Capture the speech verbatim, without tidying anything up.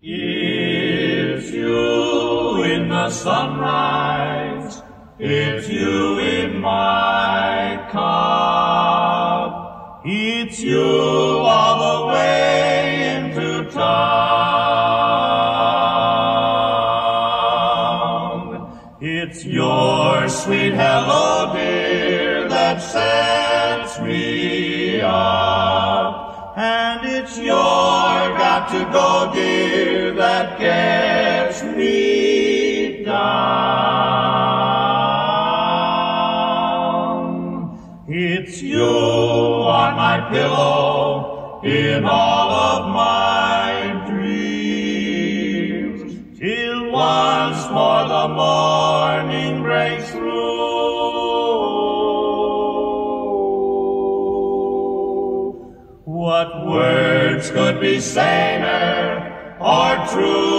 It's you in the sunrise, it's you in my cup, it's you all the way into town. It's your sweet hello, dear, that sets me up, and it's your got to go, dear, that gets me down. It's you on my pillow in all of my dreams, till once more the morning breaks through. What words could be saner or true